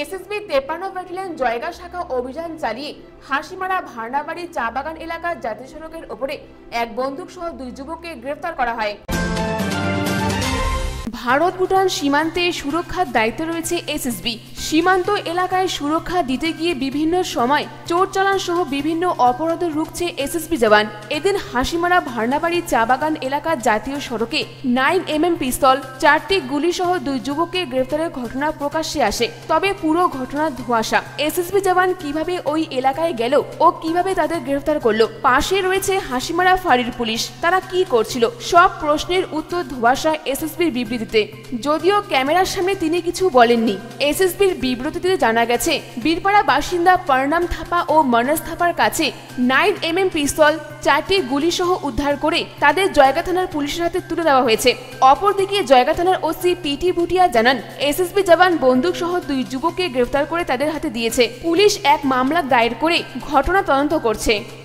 SSB 53 battalion Jaigaon শাখা অভিযান চালিয়ে হাসিমারা ভার্নাবাড়ি চা বাগান এলাকার জাতীয় সড়কের ওপরে এক বন্দুক সহ 2 যুবককে গ্রেফতার করা হয়। ভারত ভুটান সীমান্তে সুরক্ষার দায়িত্ব রয়েছে এসএসবি। সীমান্ত এলাকায় সুরক্ষা দিতে গিয়ে বিভিন্ন সময় চোর চালান সহ বিভিন্ন অপরাধ রুখছে এসএসবি জওয়ান। এদিন হাসিমারা ভার্নাবাড়ি চা বাগান এলাকার জাতীয় সড়কে 9mm পিস্তল, 4টি গুলি সহ 2 যুবককে গ্রেফতারের ঘটনা প্রকাশ্যে আসে। তবে পুরো ঘটনা ধোঁয়াশা। এসএসবি জওয়ান কিভাবে ওই এলাকায় গেল ও কিভাবে তাদের গ্রেফতার করলো, পাশে রয়েছে হাসিমারা ফাঁড়ির পুলিশ, তারা কি করছিল, সব প্রশ্নের উত্তর ধোঁয়াশা এসএসবির বিবৃতিতে। যদিও ক্যামেরার সামনে তিনি কিছু বলেননি। এসএসবির বিবৃতিতে জানা গেছে, বীরপাড়া বাসিন্দা পর্ণাম থাপা ও মনোজ থাপার কাছে 9mm পিস্তল, 4টি গুলি সহ উদ্ধার করে তাদের জয়গা থানার পুলিশের হাতে তুলে দেওয়া হয়েছে। অপরদিকে জয়গা থানার ওসি পিটি ভুটিয়া জানান, এসএসবি জওয়ান বন্দুক সহ 2 যুবককে গ্রেফতার করে তাদের হাতে দিয়েছে। পুলিশ এক মামলা দায়ের করে ঘটনা তদন্ত করছে।